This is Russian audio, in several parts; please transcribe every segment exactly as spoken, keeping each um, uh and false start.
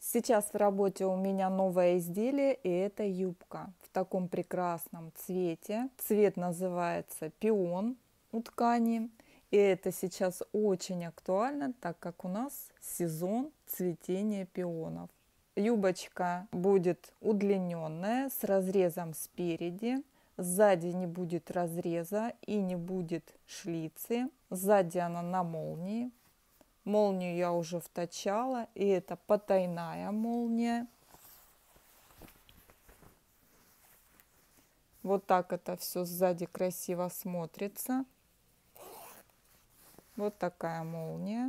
Сейчас в работе у меня новое изделие, и это юбка в таком прекрасном цвете. Цвет называется пион у ткани. И это сейчас очень актуально, так как у нас сезон цветения пионов. Юбочка будет удлиненная, с разрезом спереди. Сзади не будет разреза и не будет шлицы. Сзади она на молнии. Молнию я уже вточала, и это потайная молния. Вот так это все сзади красиво смотрится. Вот такая молния.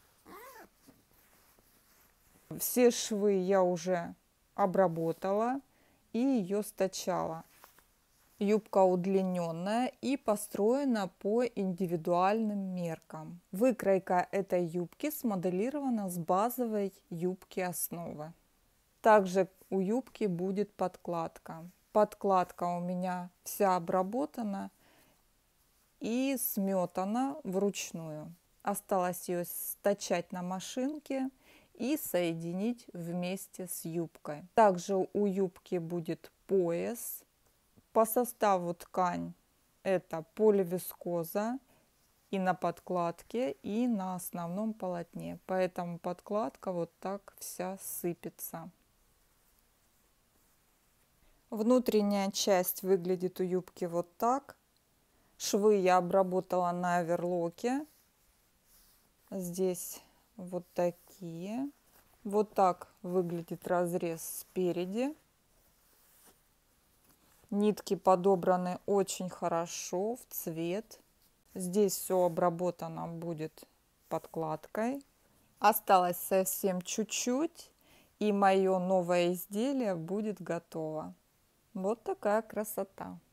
Все швы я уже обработала и ее стачала. Юбка удлиненная и построена по индивидуальным меркам. Выкройка этой юбки смоделирована с базовой юбки основы. Также у юбки будет подкладка. Подкладка у меня вся обработана и сметана вручную. Осталось ее стачать на машинке и соединить вместе с юбкой. Также у юбки будет пояс. По составу ткань это поливискоза и на подкладке, и на основном полотне. Поэтому подкладка вот так вся сыпется. Внутренняя часть выглядит у юбки вот так. Швы я обработала на оверлоке. Здесь вот такие. Вот так выглядит разрез спереди. Нитки подобраны очень хорошо в цвет. Здесь все обработано будет подкладкой. Осталось совсем чуть-чуть, и мое новое изделие будет готово. Вот такая красота.